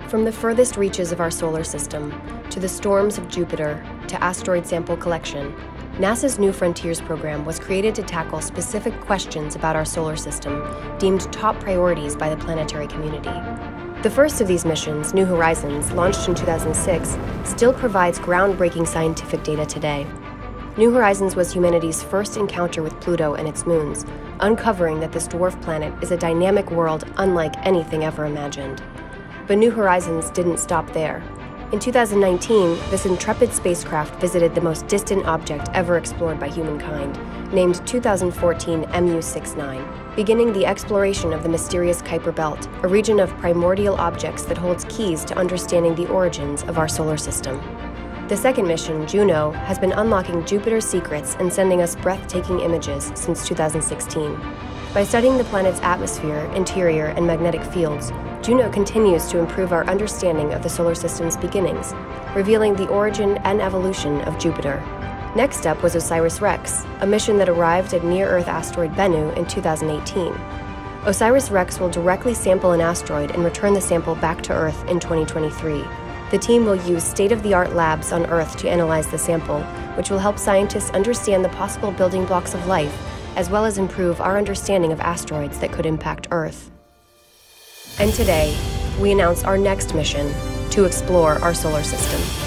From the furthest reaches of our solar system, to the storms of Jupiter, to asteroid sample collection, NASA's New Frontiers program was created to tackle specific questions about our solar system deemed top priorities by the planetary community. The first of these missions, New Horizons, launched in 2006, still provides groundbreaking scientific data today. New Horizons was humanity's first encounter with Pluto and its moons, uncovering that this dwarf planet is a dynamic world unlike anything ever imagined. But New Horizons didn't stop there. In 2019, this intrepid spacecraft visited the most distant object ever explored by humankind, named 2014 MU69, beginning the exploration of the mysterious Kuiper Belt, a region of primordial objects that holds keys to understanding the origins of our solar system. The second mission, Juno, has been unlocking Jupiter's secrets and sending us breathtaking images since 2016. By studying the planet's atmosphere, interior, and magnetic fields, Juno continues to improve our understanding of the solar system's beginnings, revealing the origin and evolution of Jupiter. Next up was OSIRIS-REx, a mission that arrived at near-Earth asteroid Bennu in 2018. OSIRIS-REx will directly sample an asteroid and return the sample back to Earth in 2023. The team will use state-of-the-art labs on Earth to analyze the sample, which will help scientists understand the possible building blocks of life, as well as improve our understanding of asteroids that could impact Earth. And today, we announce our next mission to explore our solar system.